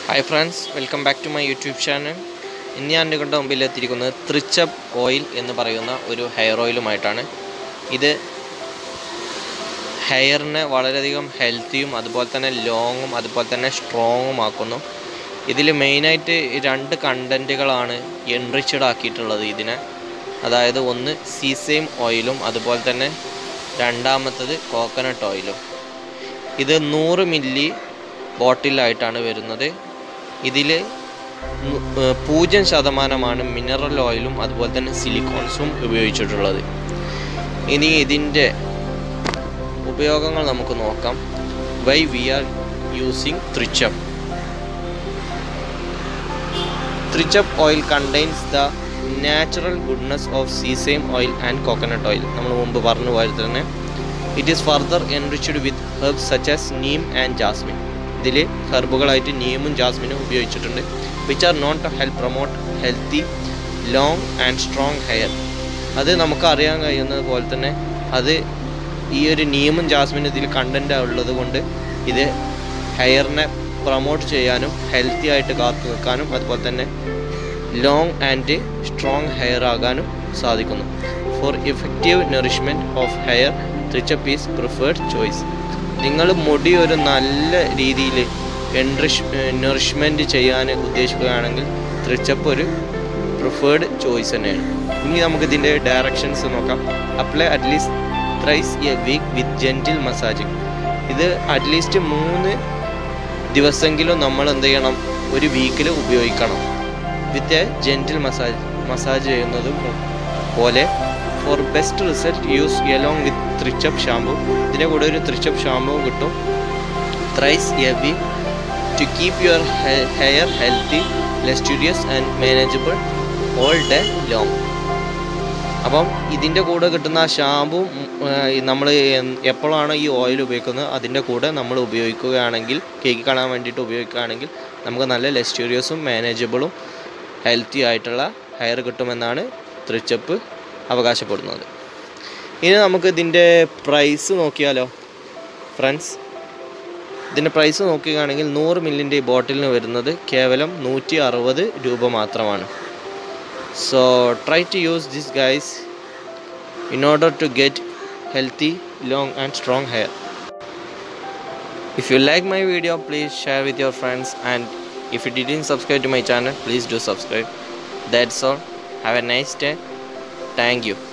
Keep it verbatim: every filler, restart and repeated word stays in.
Hi friends, welcome back to my YouTube channel. ഇന്ന് ഞാൻ നിങ്ങളുടെ മുമ്പിൽ എത്തിയിരിക്കുന്നത് Trichup oil എന്ന് പറയുന്ന ഒരു ഹെയർ ഓയിലുമായിട്ടാണ്. ഇത് ഹെയറിനെ വളരെയധികം ഹെൽത്തിയും അതുപോലെ തന്നെ ലോങ്ങും അതുപോലെ തന്നെ സ്ട്രോങ്ങും ആക്കുന്നു. ഇതിൽ മെയിനായിട്ട് രണ്ട് കണ്ടന്റുകളാണ് എൻറിച്ച്ഡ് ആക്കിയിട്ടുള്ളത് ഇതിനെ. അതായത് ഒന്ന് സീസെയിം ഓയിലും അതുപോലെ തന്നെ രണ്ടാമത്തത് കോക്കനട്ട് ഓയിലും. ഇത് നൂറ് മില്ലി ബോട്ടിലായിട്ടാണ് വരുന്നത്. ഇതിൽ പൂജ്യം ശതമാനമാണ് മിനറൽ ഓയിലും അതുപോലെ തന്നെ സിലിക്കോൺസും ഉപയോഗിച്ചിട്ടുള്ളത്. ഇനി ഇതിൻ്റെ ഉപയോഗങ്ങൾ നമുക്ക് നോക്കാം. Why we are using Trichup. Trichup oil contains the natural goodness of sesame oil and coconut oil. നമ്മൾ മുമ്പ് പറഞ്ഞു പോലെ തന്നെ it is further enriched with herbs such as neem and jasmine. ഇതിൽ ഹെർബുകളായിട്ട് നീമും ജാസ്മിനും ഉപയോഗിച്ചിട്ടുണ്ട്. Which are known to help promote healthy long and strong hair. അത് നമുക്ക് അറിയാൻ കഴിയുന്നത് പോലെ തന്നെ അത് ഈ ഒരു നീമും ജാസ്മിനും ഇതിൽ കണ്ടൻ്റ് ഉള്ളത് കൊണ്ട് ഇത് ഹെയറിനെ പ്രൊമോട്ട് ചെയ്യാനും ഹെൽത്തി ആയിട്ട് കാത്തു നിൽക്കാനും അതുപോലെ തന്നെ ലോങ് ആൻഡ് സ്ട്രോങ് ഹെയർ ആകാനും സാധിക്കുന്നു. For effective nourishment of hair Trichup is preferred choice. നിങ്ങൾ മുടി ഒരു നല്ല രീതിയിൽ എൻറിഷ് നറിഷ്മെൻറ്റ് ചെയ്യാൻ ഉദ്ദേശിക്കുകയാണെങ്കിൽ Trichup ഒരു പ്രിഫേർഡ് ചോയ്സ് തന്നെയാണ്. ഇനി നമുക്കിതിൻ്റെ ഡയറക്ഷൻസ് നോക്കാം. Apply at least thrice a week with gentle massaging. ഇത് അറ്റ്ലീസ്റ്റ് മൂന്ന് ദിവസമെങ്കിലും നമ്മൾ എന്ത് ചെയ്യണം, ഒരു വീക്കിൽ ഉപയോഗിക്കണം. With a gentle massage massage ചെയ്യുന്നതും പോലെ. For best result use along with Trichup shampoo. ഇതിൻ്റെ കൂടെ ഒരു Trichup ഷാമ്പു കിട്ടും. Thrice a week to keep your hair healthy, lustrous and manageable all day long. അപ്പം ഇതിൻ്റെ കൂടെ കിട്ടുന്ന ആ ഷാമ്പു നമ്മൾ എപ്പോഴാണ് ഈ ഓയിൽ ഉപയോഗിക്കുന്നത് അതിൻ്റെ കൂടെ നമ്മൾ ഉപയോഗിക്കുകയാണെങ്കിൽ, കേക്ക് കാണാൻ വേണ്ടിയിട്ട് ഉപയോഗിക്കുകയാണെങ്കിൽ നമുക്ക് നല്ല ലസ്റ്റീരിയസും മാനേജബിളും ഹെൽത്തി ആയിട്ടുള്ള ഹെയർ കിട്ടുമെന്നാണ് Trichup അവകാശപ്പെടുന്നത്. ഇനി നമുക്ക് ഇതിൻ്റെ പ്രൈസ് നോക്കിയാലോ ഫ്രണ്ട്സ്. ഇതിൻ്റെ പ്രൈസ് നോക്കുകയാണെങ്കിൽ നൂറ് മില്ലിൻ്റെ ഈ ബോട്ടിലിന് വരുന്നത് കേവലം നൂറ്റി അറുപത് രൂപ മാത്രമാണ്. So try to use this guys in order to get healthy, long and strong hair. If you like my video, please share with your friends, and if you didn't subscribe to my channel, please do subscribe. That's all. Have a nice day. Thank you.